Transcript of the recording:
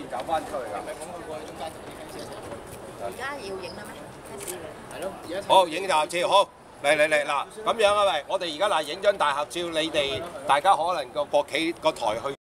走翻出去㗎。 而家要影啦咩？開始係咯，而家好，影大合照，好，嚟嗱，咁樣啊喂，我哋而家嗱影張大合照，你哋大家可能個國企個台去。